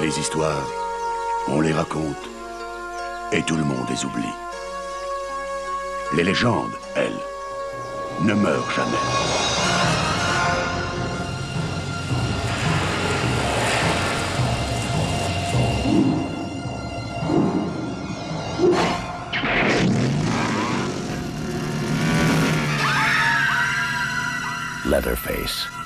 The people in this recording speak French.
Les histoires, on les raconte, et tout le monde les oublie. Les légendes, elles, ne meurent jamais. Leatherface.